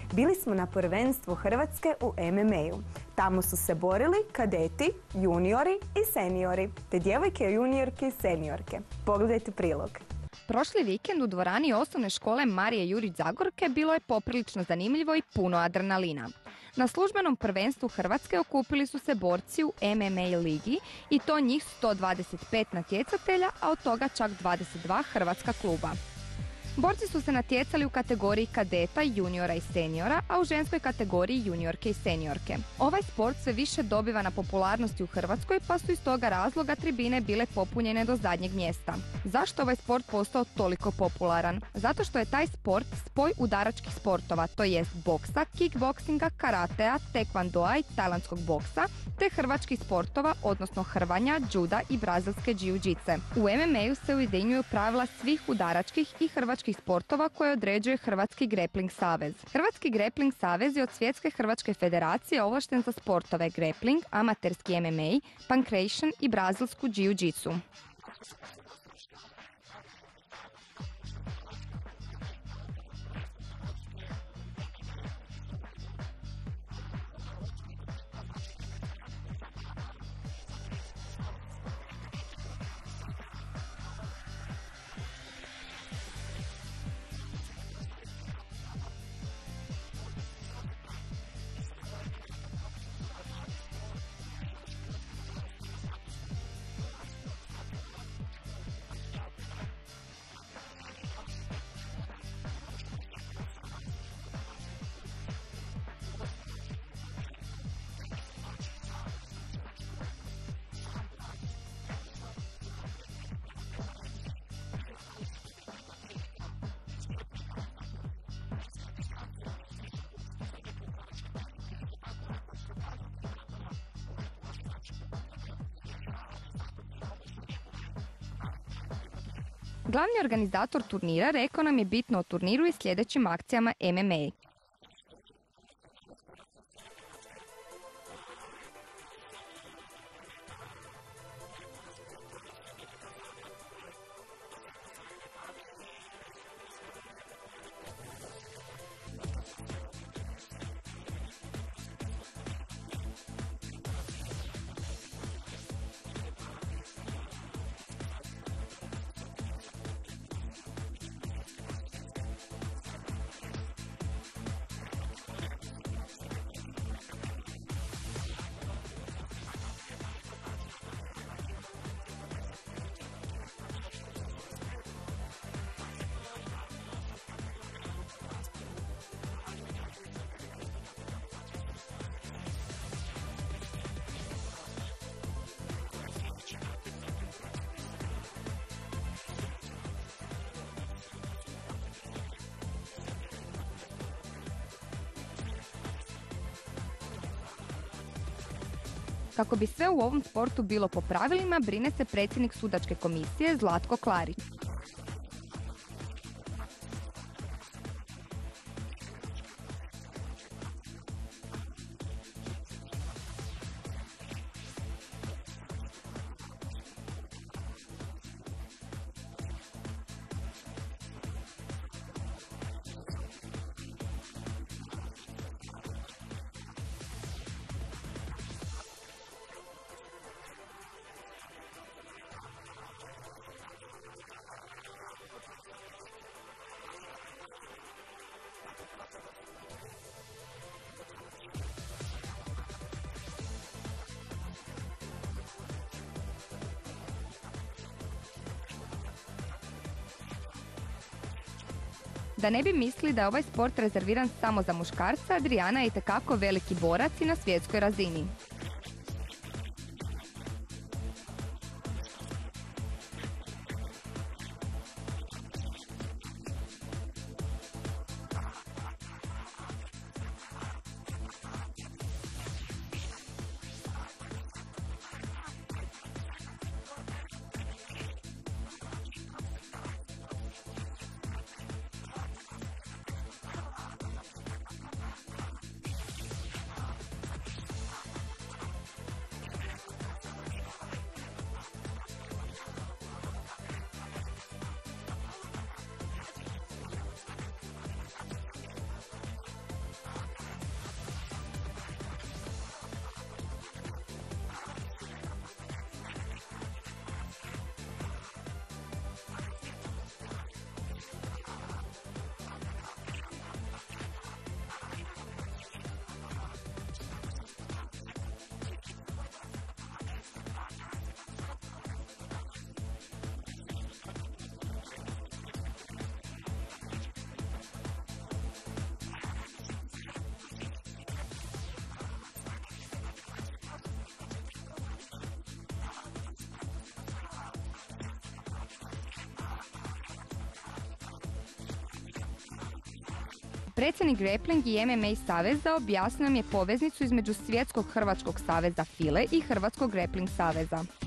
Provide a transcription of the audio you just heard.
Bili smo na prvenstvu Hrvatske u MMA-u. Tamo su se borili kadeti, juniori i seniori, te djevojke, juniorke i seniorke. Pogledajte prilog. Prošli vikend u dvorani osnovne škole Marije Jurić Zagorke bilo je poprilično zanimljivo i puno adrenalina. Na službenom prvenstvu Hrvatske okupili su se borci u MMA ligi i to njih 125 natjecatelja, a od toga čak 22 hrvatska kluba. Borci su se natjecali u kategoriji kadeta, juniora i seniora, a u ženskoj kategoriji juniorke i seniorke. Ovaj sport sve više dobiva na popularnosti u Hrvatskoj, pa su iz toga razloga tribine bile popunjene do zadnjeg mjesta. Zašto ovaj sport postao toliko popularan? Zato što je taj sport spoj udaračkih sportova, to jest boksa, kickboksinga, karatea, tekvandoa i tajlandskog boksa, te hrvačkih sportova, odnosno hrvanja, džuda i brazilske džiu-džice. U MMA-u se ujedinjuju pravila svih udaračkih i hrvačkih sportova koje određuje Hrvatski Grappling Savez. Hrvatski Grappling Savez je od Svjetske hrvačke federacije ovlašten za sportove grappling, amaterski MMA, pankration i brazilsku džiu-džicu. Glavni organizator turnira rekao nam je bitno o turniru i sljedećim akcijama MMA. Kako bi sve u ovom sportu bilo po pravilima, brine se predsjednik sudačke komisije Zlatko Klarić. Da ne bi mislili da je ovaj sport rezerviran samo za muškarce, Adriana je itekako veliki borac i na svjetskoj razini. Predsjednik Grappling i MMA saveza objasnio nam je poveznicu između Svjetskog hrvačkog saveza FILE i Hrvatskog Grappling saveza.